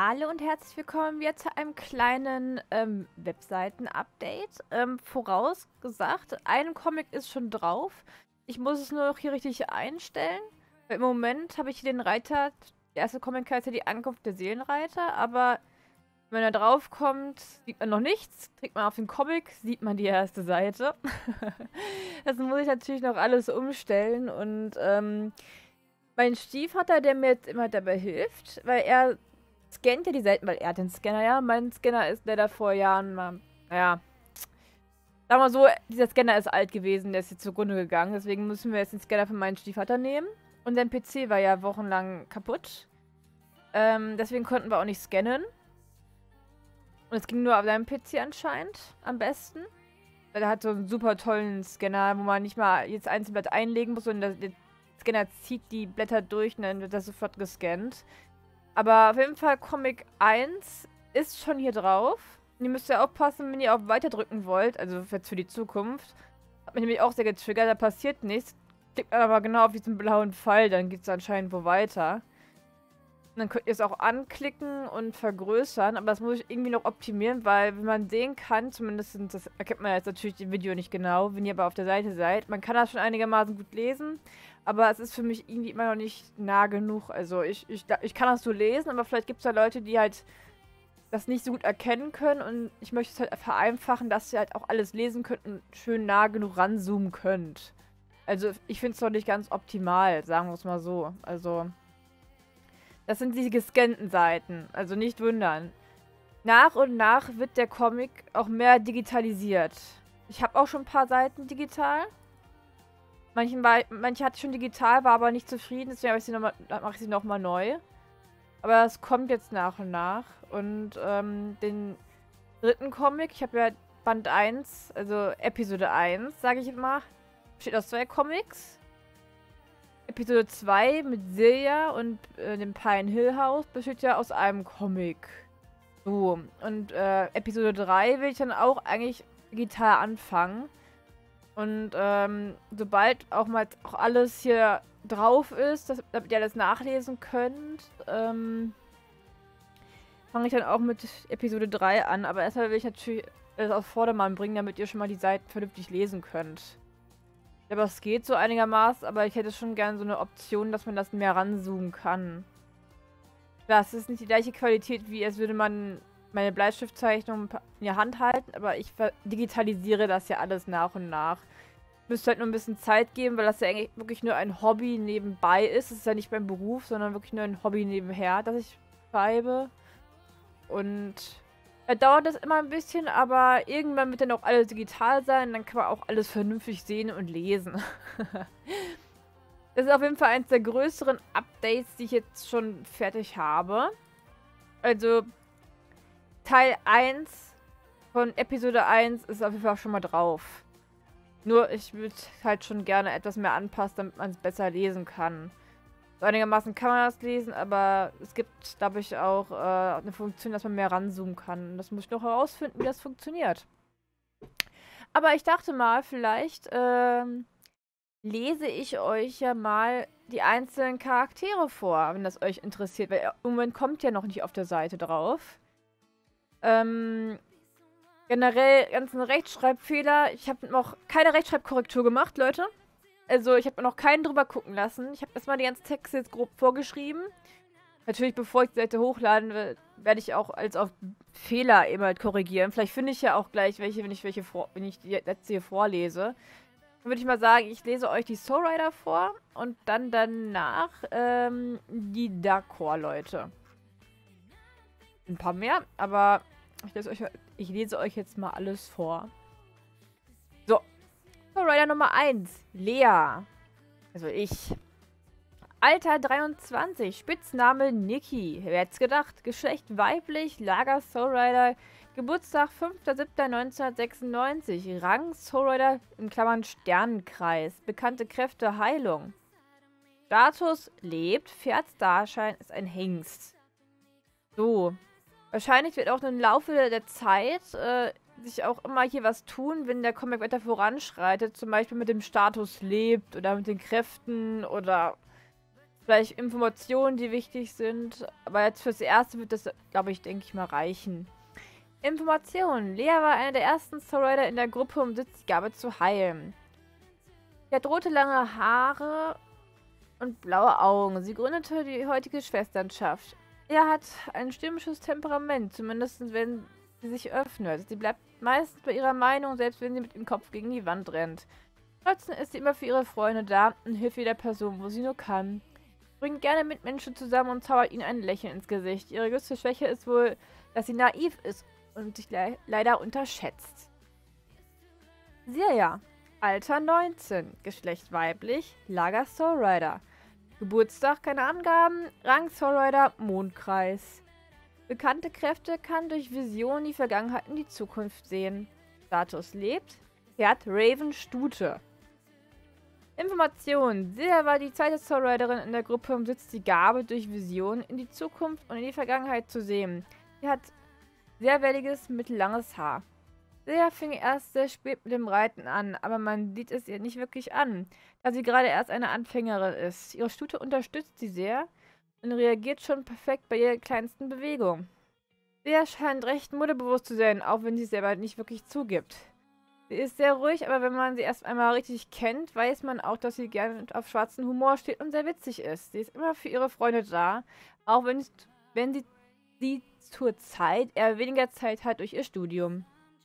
Hallo und herzlich willkommen wieder zu einem kleinen Webseiten-Update. Vorausgesagt, ein Comic ist schon drauf. Ich muss es nur noch hier richtig einstellen. Weil im Moment habe ich hier den Reiter, der erste Comic heißt ja die Ankunft der Seelenreiter, aber wenn er drauf kommt, sieht man noch nichts. Trägt man auf den Comic, sieht man die erste Seite. Das muss ich natürlich noch alles umstellen und mein Stiefvater, der mir jetzt immer dabei hilft, weil er scannt ja die Seiten, weil er hat den Scanner, ja. Mein Scanner ist leider vor Jahren mal, naja, sagen wir so, dieser Scanner ist alt gewesen, der ist jetzt zugrunde gegangen, deswegen müssen wir jetzt den Scanner von meinem Stiefvater nehmen. Und sein PC war ja wochenlang kaputt. Deswegen konnten wir auch nicht scannen. Und es ging nur auf seinem PC anscheinend am besten. Weil er hat so einen super tollen Scanner, wo man nicht mal jetzt einzeln Blatt einlegen muss, sondern der Scanner zieht die Blätter durch und dann wird das sofort gescannt. Aber auf jeden Fall Comic 1 ist schon hier drauf. Und ihr müsst ja aufpassen, wenn ihr auf Weiter drücken wollt, also jetzt für die Zukunft. Hat mich nämlich auch sehr getriggert, da passiert nichts. Klickt man aber genau auf diesen blauen Pfeil, dann geht es anscheinend wo weiter. Und dann könnt ihr es auch anklicken und vergrößern, aber das muss ich irgendwie noch optimieren, weil wenn man sehen kann, zumindest das erkennt man jetzt natürlich im Video nicht genau, wenn ihr aber auf der Seite seid, man kann das schon einigermaßen gut lesen, aber es ist für mich irgendwie immer noch nicht nah genug. Also ich kann das so lesen, aber vielleicht gibt es da Leute, die halt das nicht so gut erkennen können und ich möchte es halt vereinfachen, dass ihr halt auch alles lesen könnt und schön nah genug ranzoomen könnt. Also ich finde es noch nicht ganz optimal, sagen wir es mal so. Also das sind die gescannten Seiten, also nicht wundern. Nach und nach wird der Comic auch mehr digitalisiert. Ich habe auch schon ein paar Seiten digital. Manche hatte ich schon digital, war aber nicht zufrieden, deswegen mache ich sie nochmal neu. Aber es kommt jetzt nach und nach. Und den dritten Comic, ich habe ja Band 1, also Episode 1, sage ich immer, besteht aus 2 Comics. Episode 2 mit Silja und dem Pine Hill House besteht ja aus einem Comic. So, und Episode 3 will ich dann auch eigentlich digital anfangen. Und sobald auch mal auch alles hier drauf ist, damit ihr alles nachlesen könnt, fange ich dann auch mit Episode 3 an. Aber erstmal will ich natürlich alles auf Vordermann bringen, damit ihr schon mal die Seiten vernünftig lesen könnt. Aber es geht so einigermaßen, aber ich hätte schon gern so eine Option, dass man das mehr ranzoomen kann. Klar, es ist nicht die gleiche Qualität, wie als würde man meine Bleistiftzeichnung in der Hand halten, aber ich digitalisiere das ja alles nach und nach. Müsste halt nur ein bisschen Zeit geben, weil das ja eigentlich wirklich nur ein Hobby nebenbei ist. Es ist ja nicht mein Beruf, sondern wirklich nur ein Hobby nebenher, das ich schreibe. Und dauert das immer ein bisschen, aber irgendwann wird dann auch alles digital sein. Dann kann man auch alles vernünftig sehen und lesen. Das ist auf jeden Fall eines der größeren Updates, die ich jetzt schon fertig habe. Also Teil 1 von Episode 1 ist auf jeden Fall schon mal drauf. Nur ich würde halt schon gerne etwas mehr anpassen, damit man es besser lesen kann. So einigermaßen kann man das lesen, aber es gibt, glaube ich, auch eine Funktion, dass man mehr ranzoomen kann. Das muss ich noch herausfinden, wie das funktioniert. Aber ich dachte mal, vielleicht lese ich euch ja mal die einzelnen Charaktere vor, wenn das euch interessiert. Weil im Moment kommt ja noch nicht auf der Seite drauf. Generell ganzen Rechtschreibfehler. Ich habe noch keine Rechtschreibkorrektur gemacht, Leute. Also, ich habe noch keinen drüber gucken lassen. Ich habe erstmal die ganzen Texte jetzt grob vorgeschrieben. Natürlich, bevor ich die Seite hochladen will, werde ich auch als auf Fehler eben halt korrigieren. Vielleicht finde ich ja auch gleich welche, wenn ich die letzte hier vorlese. Dann würde ich mal sagen, ich lese euch die Soul Rider vor und dann danach die Dark-Core, Leute. Ein paar mehr, aber ich lese euch jetzt mal alles vor. So. Soul Rider Nummer 1. Lea. Also ich. Alter 23. Spitzname Niki. Wer hätte gedacht? Geschlecht weiblich. Lager Soul Rider. Geburtstag 5.7.1996. Rang Soul Rider in Klammern Sternenkreis. Bekannte Kräfte Heilung. Status lebt. Pferd Starschein ist ein Hengst. So. Wahrscheinlich wird auch im Laufe der Zeit sich auch immer hier was tun, wenn der Comic weiter voranschreitet. Zum Beispiel mit dem Status lebt oder mit den Kräften oder Vielleicht Informationen, die wichtig sind. Aber jetzt fürs Erste wird das, glaube ich, denke ich mal, reichen. Informationen. Lea war einer der ersten Soul Rider in der Gruppe, um die Gabe zu heilen. Sie hat rote, lange Haare und blaue Augen. Sie gründete die heutige Schwesternschaft. Er hat ein stürmisches Temperament, zumindest wenn sie sich öffnet. Sie bleibt meistens bei ihrer Meinung, selbst wenn sie mit dem Kopf gegen die Wand rennt. Trotzdem ist sie immer für ihre Freunde da und hilft jeder Person, wo sie nur kann. Sie bringt gerne mit Menschen zusammen und zaubert ihnen ein Lächeln ins Gesicht. Ihre größte Schwäche ist wohl, dass sie naiv ist und sich leider unterschätzt. Sirja. Alter 19. Geschlecht weiblich. Lager Soul Rider. Geburtstag keine Angaben. Rang Soul Rider Mondkreis. Bekannte Kräfte kann durch Vision die Vergangenheit und die Zukunft sehen. Status lebt. Pferd Raven Stute. Information. Sirja war die zweite Soul Riderin in der Gruppe und besitzt die Gabe, durch Vision in die Zukunft und in die Vergangenheit zu sehen. Sie hat sehr welliges, mittellanges Haar. Sirja fing erst sehr spät mit dem Reiten an, aber man sieht es ihr nicht wirklich an, da sie gerade erst eine Anfängerin ist. Ihre Stute unterstützt sie sehr und reagiert schon perfekt bei ihrer kleinsten Bewegung. Sirja scheint recht modebewusst zu sein, auch wenn sie es selber nicht wirklich zugibt. Sie ist sehr ruhig, aber wenn man sie erst einmal richtig kennt, weiß man auch, dass sie gerne auf schwarzen Humor steht und sehr witzig ist. Sie ist immer für ihre Freunde da, auch wenn sie zur Zeit eher weniger Zeit hat durch ihr Studium.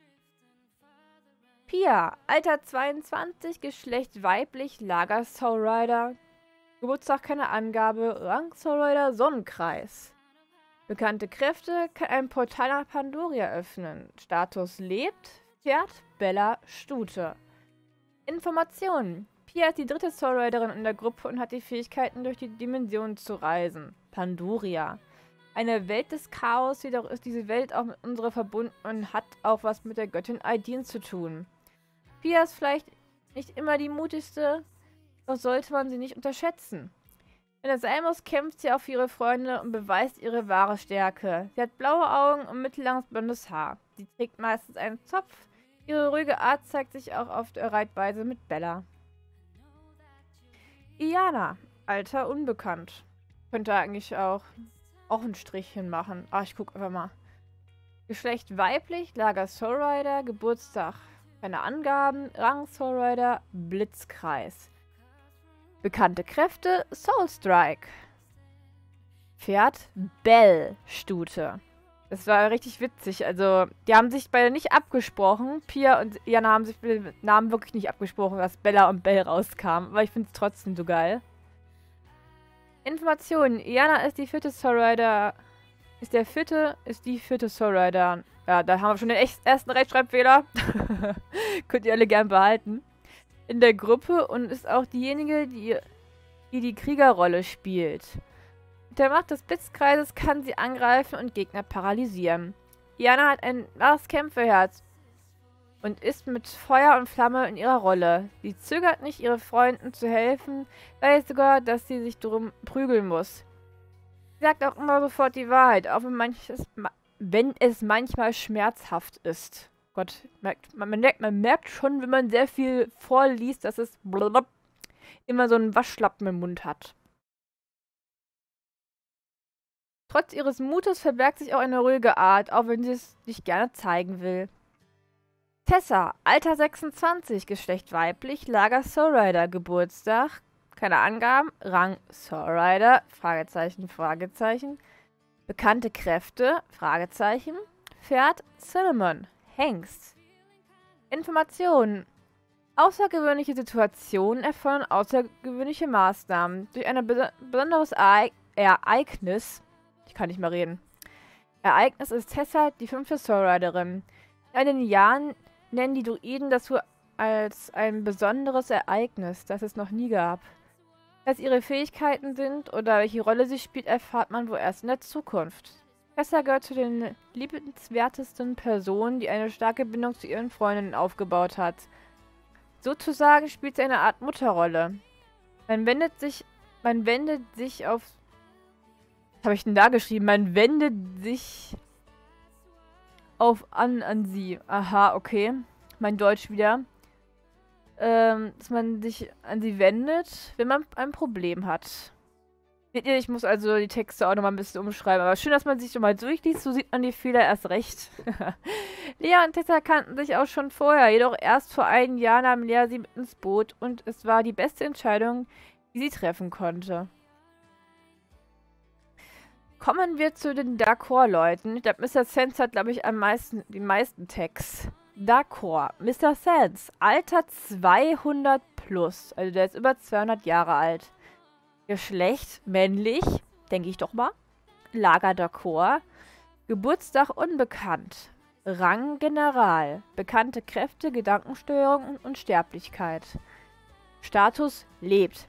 Pia, Alter 22, Geschlecht weiblich, Lager Soul Rider. Geburtstag keine Angabe, Rang Soul Rider Sonnenkreis. Bekannte Kräfte, kann ein Portal nach Pandoria öffnen. Status lebt, Pferd Bella Stute. Informationen. Pia ist die dritte Soul Riderin in der Gruppe und hat die Fähigkeiten, durch die Dimensionen zu reisen. Pandoria. Eine Welt des Chaos, jedoch ist diese Welt auch mit unserer verbunden und hat auch was mit der Göttin Aidin zu tun. Pia ist vielleicht nicht immer die mutigste, doch sollte man sie nicht unterschätzen. Wenn es sein muss, kämpft sie auch für ihre Freunde und beweist ihre wahre Stärke. Sie hat blaue Augen und mittellanges blondes Haar. Sie trägt meistens einen Zopf. Ihre ruhige Art zeigt sich auch auf der Reitweise mit Bella. Iana, Alter unbekannt. Könnte eigentlich auch ein Strich hinmachen. Ah, ich guck einfach mal. Geschlecht weiblich, Lager Soul Rider, Geburtstag keine Angaben, Rang Soul Rider, Blitzkreis. Bekannte Kräfte, Soul Strike. Pferd, Bell Stute. Das war richtig witzig. Also, die haben sich beide nicht abgesprochen. Pia und Jana haben sich mit dem Namen wirklich nicht abgesprochen, dass Bella und Bell rauskamen. Aber ich finde es trotzdem so geil. Informationen. Iana ist die vierte Soul Rider. Ist die vierte Soul Rider. Ja, da haben wir schon den ersten Rechtschreibfehler. Könnt ihr alle gern behalten. In der Gruppe und ist auch diejenige, die Kriegerrolle spielt. Mit der Macht des Blitzkreises kann sie angreifen und Gegner paralysieren. Iana hat ein wahres Kämpferherz und ist mit Feuer und Flamme in ihrer Rolle. Sie zögert nicht, ihren Freunden zu helfen, weiß sogar, dass sie sich darum prügeln muss. Sie sagt auch immer sofort die Wahrheit, auch wenn es manchmal schmerzhaft ist. Gott, man merkt schon, wenn man sehr viel vorliest, dass es immer so einen Waschlappen im Mund hat. Trotz ihres Mutes verbergt sich auch eine ruhige Art, auch wenn sie es nicht gerne zeigen will. Tessa, Alter 26, Geschlecht weiblich, Lager Soul Rider, Geburtstag, keine Angaben, Rang Soul Rider, Fragezeichen, Fragezeichen. Bekannte Kräfte, Fragezeichen, Pferd Cinnamon, Hengst. Informationen. Außergewöhnliche Situationen erfordern außergewöhnliche Maßnahmen. Durch ein besonderes Ereignis, ich kann nicht mehr reden. Ereignis ist Tessa die fünfte Soul Riderin. In einigen Jahren nennen die Druiden das so als ein besonderes Ereignis, das es noch nie gab. Was ihre Fähigkeiten sind oder welche Rolle sie spielt, erfahrt man wohl erst in der Zukunft. Tessa gehört zu den liebenswertesten Personen, die eine starke Bindung zu ihren Freundinnen aufgebaut hat. Sozusagen spielt sie eine Art Mutterrolle. Man wendet sich auf... Was habe ich denn da geschrieben? Man wendet sich an sie. Aha, okay. Mein Deutsch wieder. Dass man sich an sie wendet, wenn man ein Problem hat. Seht ihr, ich muss also die Texte auch nochmal ein bisschen umschreiben. Aber schön, dass man sich nochmal durchliest, so sieht man die Fehler erst recht. Lea und Tessa kannten sich auch schon vorher, jedoch erst vor einem Jahr nahm Lea sie mit ins Boot und es war die beste Entscheidung, die sie treffen konnte. Kommen wir zu den D'accord-Leuten. Ich glaube, Mr. Sands hat, glaube ich, die meisten Tags. D'accord. Mr. Sands. Alter 200 plus. Also der ist über 200 Jahre alt. Geschlecht männlich. Denke ich doch mal. Lager D'accord. Geburtstag unbekannt. Rang General. Bekannte Kräfte, Gedankensteuerung und Unsterblichkeit. Status lebt.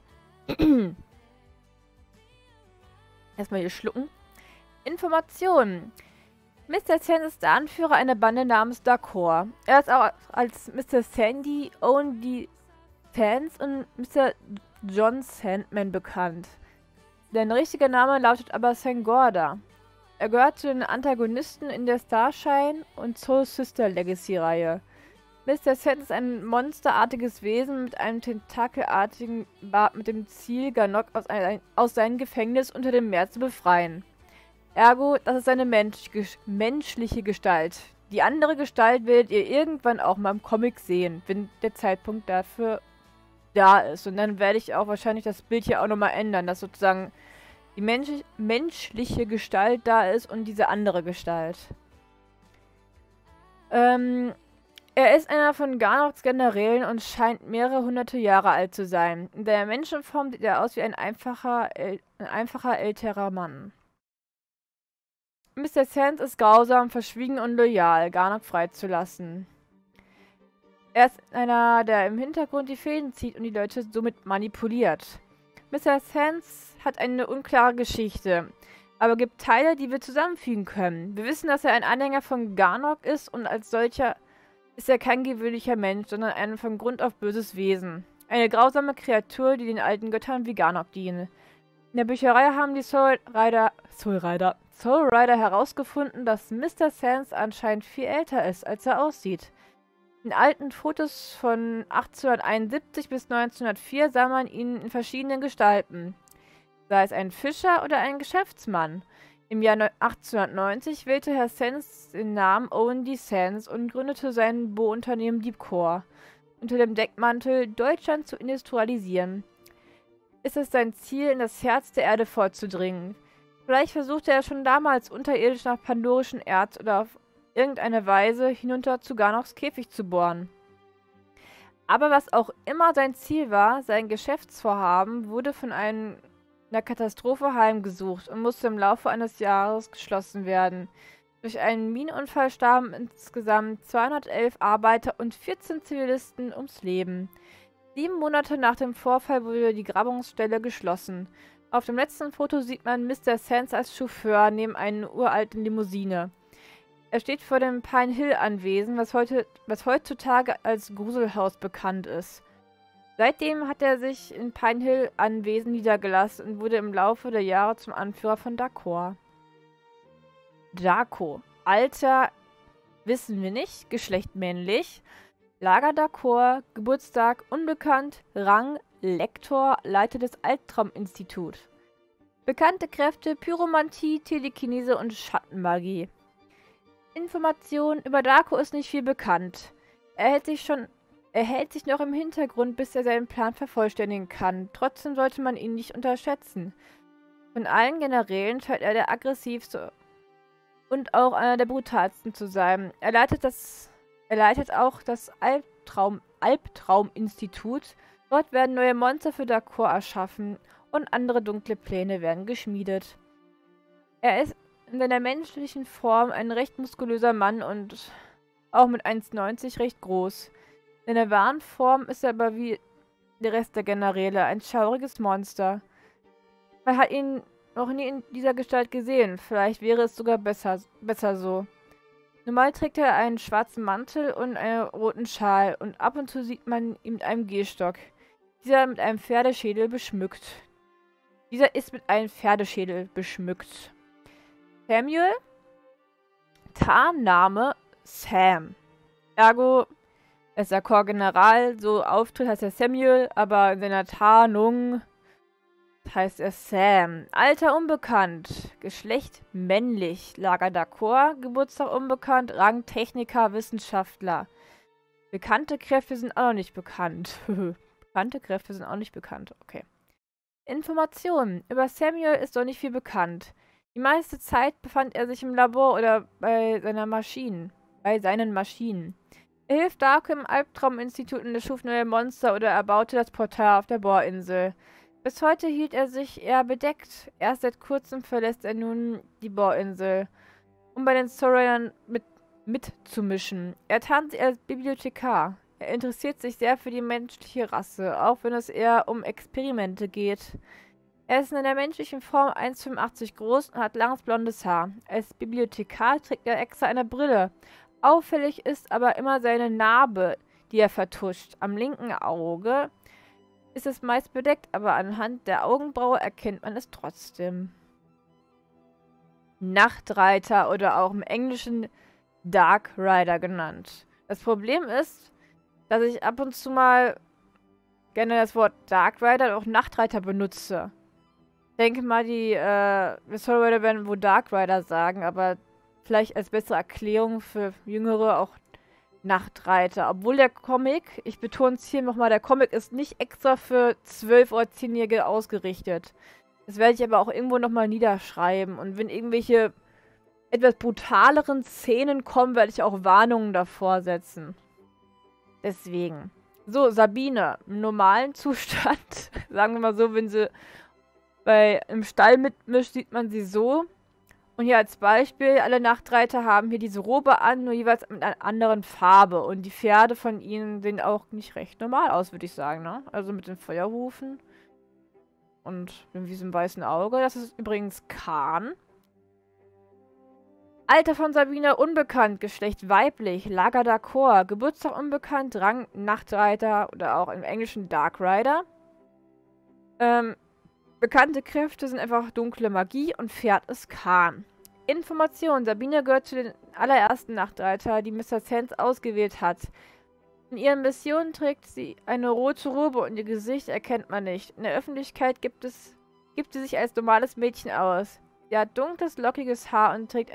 Erstmal hier schlucken. Informationen. Mr. Sands ist der Anführer einer Bande namens D'accord. Er ist auch als Mr. Sandy, Owen Sands und Mr. John Sandman bekannt. Sein richtiger Name lautet aber Sangorda. Er gehört zu den Antagonisten in der Starshine und Soul Sister Legacy-Reihe. Mr. Sands ist ein monsterartiges Wesen mit einem tentakelartigen Bart mit dem Ziel, Ganok aus seinem Gefängnis unter dem Meer zu befreien. Ergo, das ist seine menschliche Gestalt. Die andere Gestalt werdet ihr irgendwann auch mal im Comic sehen, wenn der Zeitpunkt dafür da ist. Und dann werde ich auch wahrscheinlich das Bild hier auch nochmal ändern, dass sozusagen die menschliche Gestalt da ist und diese andere Gestalt. Er ist einer von Garnoks Generälen und scheint mehrere hunderte Jahre alt zu sein. In der Menschenform sieht er aus wie ein einfacher älterer Mann. Mr. Sands ist grausam, verschwiegen und loyal, Garnok freizulassen. Er ist einer, der im Hintergrund die Fäden zieht und die Leute somit manipuliert. Mr. Sands hat eine unklare Geschichte, aber gibt Teile, die wir zusammenfügen können. Wir wissen, dass er ein Anhänger von Garnok ist und als solcher ist er kein gewöhnlicher Mensch, sondern ein von Grund auf böses Wesen. Eine grausame Kreatur, die den alten Göttern wie Garnok dienen. In der Bücherei haben die Soul Rider herausgefunden, dass Mr. Sands anscheinend viel älter ist, als er aussieht. In alten Fotos von 1871 bis 1904 sah man ihn in verschiedenen Gestalten. Sei es ein Fischer oder ein Geschäftsmann. Im Jahr 1890 wählte Herr Sands den Namen Owen D. Sands und gründete sein Bohrunternehmen Deepcore, unter dem Deckmantel, Deutschland zu industrialisieren. Ist es sein Ziel, in das Herz der Erde vorzudringen. Vielleicht versuchte er schon damals unterirdisch nach pandorischen Erz oder auf irgendeine Weise hinunter zu Garnoks Käfig zu bohren. Aber was auch immer sein Ziel war, sein Geschäftsvorhaben wurde von einer Katastrophe heimgesucht und musste im Laufe eines Jahres geschlossen werden. Durch einen Minenunfall starben insgesamt 211 Arbeiter und 14 Zivilisten ums Leben. 7 Monate nach dem Vorfall wurde die Grabungsstelle geschlossen. Auf dem letzten Foto sieht man Mr. Sands als Chauffeur neben einer uralten Limousine. Er steht vor dem Pine Hill Anwesen, was heutzutage als Gruselhaus bekannt ist. Seitdem hat er sich in Pine Hill Anwesen niedergelassen und wurde im Laufe der Jahre zum Anführer von D'accord. Daco. Alter wissen wir nicht, Geschlecht männlich. Lager D'accord, Geburtstag unbekannt, Rang Lektor, Leiter des Albtrauminstituts. Bekannte Kräfte Pyromantie, Telekinese und Schattenmagie. Informationen über Daco ist nicht viel bekannt. Er hält sich noch im Hintergrund, bis er seinen Plan vervollständigen kann. Trotzdem sollte man ihn nicht unterschätzen. Von allen Generälen scheint er der aggressivste und auch einer der brutalsten zu sein. Er leitet auch das Albtrauminstitut. Dort werden neue Monster für D'accord erschaffen und andere dunkle Pläne werden geschmiedet. Er ist in seiner menschlichen Form ein recht muskulöser Mann und auch mit 1,90 recht groß. In der wahren Form ist er aber wie der Rest der Generäle ein schauriges Monster. Man hat ihn noch nie in dieser Gestalt gesehen. Vielleicht wäre es sogar besser so. Normal trägt er einen schwarzen Mantel und einen roten Schal und ab und zu sieht man ihn mit einem Gehstock. Dieser ist mit einem Pferdeschädel beschmückt. Samuel? Tarnname Sam. Ergo, er ist der Korps General, so auftritt heißt er Samuel, aber in seiner Tarnung heißt er Sam. Alter unbekannt. Geschlecht männlich. Lager d'accord. Geburtstag unbekannt. Rang Techniker, Wissenschaftler. Bekannte Kräfte sind auch noch nicht bekannt. Bekannte Kräfte sind auch nicht bekannt. Okay. Informationen. Über Samuel ist doch nicht viel bekannt. Die meiste Zeit befand er sich im Labor oder bei seinen Maschinen. Er hilft Darko im Albtrauminstitut und erschuf neue Monster oder er baute das Portal auf der Bohrinsel. Bis heute hielt er sich eher bedeckt. Erst seit kurzem verlässt er nun die Bohrinsel, um bei den Storylinern mitzumischen. Er tarnt sich als Bibliothekar. Er interessiert sich sehr für die menschliche Rasse, auch wenn es eher um Experimente geht. Er ist in der menschlichen Form 1,85 groß und hat langes blondes Haar. Als Bibliothekar trägt er extra eine Brille. Auffällig ist aber immer seine Narbe, die er vertuscht. Am linken Auge ist es meist bedeckt, aber anhand der Augenbraue erkennt man es trotzdem. Nachtreiter oder auch im Englischen Dark Rider genannt. Das Problem ist, dass ich ab und zu mal gerne das Wort Dark Rider und auch Nachtreiter benutze. Ich denke mal, die Story Rider werden wohl Dark Rider sagen, aber vielleicht als bessere Erklärung für Jüngere auch Nachtreiter. Obwohl der Comic, ich betone es hier nochmal, der Comic ist nicht extra für 12- oder 10-Jährige ausgerichtet. Das werde ich aber auch irgendwo nochmal niederschreiben. Und wenn irgendwelche etwas brutaleren Szenen kommen, werde ich auch Warnungen davor setzen. Deswegen. So, Sabine. Im normalen Zustand, sagen wir mal so, wenn sie im Stall mitmischt, sieht man sie so. Und hier als Beispiel, alle Nachtreiter haben hier diese Robe an, nur jeweils mit einer anderen Farbe. Und die Pferde von ihnen sehen auch nicht recht normal aus, würde ich sagen, ne? Also mit den Feuerhufen. Und mit diesem weißen Auge. Das ist übrigens Khan. Alter von Sabine unbekannt, Geschlecht weiblich, Lager d'accord, Geburtstag unbekannt, Rang Nachtreiter oder auch im Englischen Dark Rider. Bekannte Kräfte sind einfach dunkle Magie und Pferd ist Khan. Information. Sabine gehört zu den allerersten Nachtreiter, die Mr. Sands ausgewählt hat. In ihren Missionen trägt sie eine rote Robe und ihr Gesicht erkennt man nicht. In der Öffentlichkeit gibt sie sich als normales Mädchen aus. Sie hat dunkles, lockiges Haar und trägt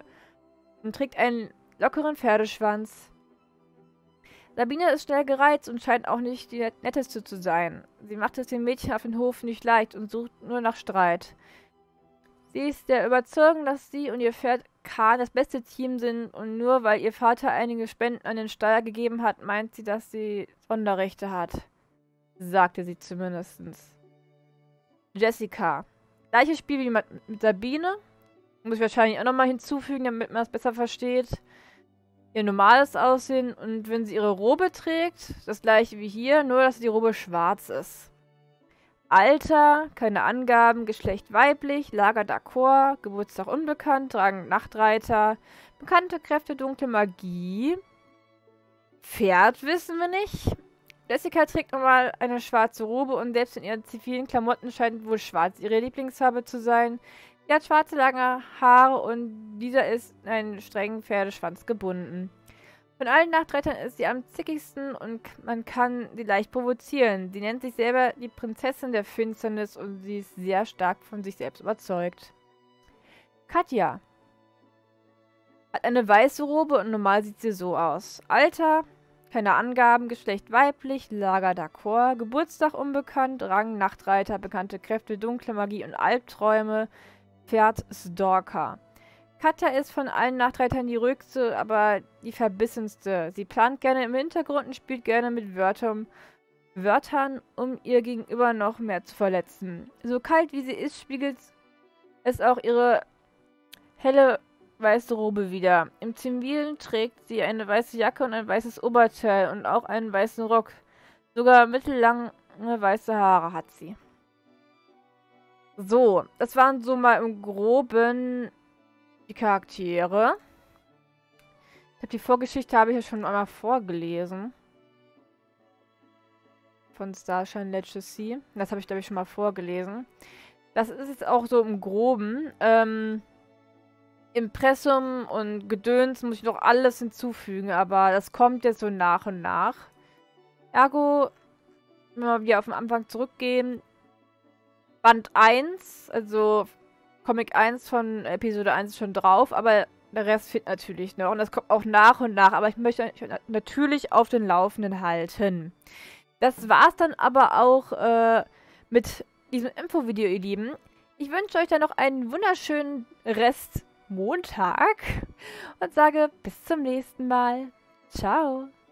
einen lockeren Pferdeschwanz. Sabine ist schnell gereizt und scheint auch nicht die Netteste zu sein. Sie macht es den Mädchen auf dem Hof nicht leicht und sucht nur nach Streit. Sie ist der Überzeugung, dass sie und ihr Pferd Khan das beste Team sind und nur weil ihr Vater einige Spenden an den Stall gegeben hat, meint sie, dass sie Sonderrechte hat. Sagte sie zumindest. Jessica. Gleiches Spiel wie mit Sabine. Muss ich wahrscheinlich auch nochmal hinzufügen, damit man es besser versteht. Ihr normales Aussehen und wenn sie ihre Robe trägt, das gleiche wie hier, nur dass die Robe schwarz ist. Alter, keine Angaben, Geschlecht weiblich, Lager d'accord, Geburtstag unbekannt, Rang Nachtreiter, bekannte Kräfte dunkle Magie. Pferd wissen wir nicht. Jessica trägt nochmal eine schwarze Robe und selbst in ihren zivilen Klamotten scheint wohl schwarz ihre Lieblingsfarbe zu sein. Sie hat schwarze lange Haare und dieser ist in einen strengen Pferdeschwanz gebunden. Von allen Nachtreitern ist sie am zickigsten und man kann sie leicht provozieren. Sie nennt sich selber die Prinzessin der Finsternis und sie ist sehr stark von sich selbst überzeugt. Katja hat eine weiße Robe und normal sieht sie so aus. Alter, keine Angaben, Geschlecht weiblich, Lager d'accord, Geburtstag unbekannt, Rang Nachtreiter, bekannte Kräfte, dunkle Magie und Albträume, Pferd Stalker. Katja ist von allen Nachtreitern die ruhigste, aber die verbissenste. Sie plant gerne im Hintergrund und spielt gerne mit Wörtern, um ihr Gegenüber noch mehr zu verletzen. So kalt wie sie ist, spiegelt es auch ihre helle weiße Robe wider. Im Zivilen trägt sie eine weiße Jacke und ein weißes Oberteil und auch einen weißen Rock. Sogar mittellange weiße Haare hat sie. So, das waren so mal im Groben die Charaktere. Ich glaube, die Vorgeschichte habe ich ja schon einmal vorgelesen. Von Starshine Legacy. Das habe ich, glaube ich, schon mal vorgelesen. Das ist jetzt auch so im Groben. Impressum und Gedöns muss ich noch alles hinzufügen, aber das kommt jetzt so nach und nach. Ergo, wenn wir wieder auf den Anfang zurückgehen, Band 1, also Comic 1 von Episode 1 ist schon drauf, aber der Rest fehlt natürlich noch. Und das kommt auch nach und nach, aber ich möchte euch natürlich auf den Laufenden halten. Das war's dann aber auch mit diesem Infovideo, ihr Lieben. Ich wünsche euch dann noch einen wunderschönen Rest Montag und sage bis zum nächsten Mal. Ciao.